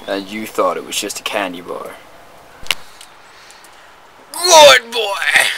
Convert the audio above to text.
And you thought it was just a candy bar. Good boy!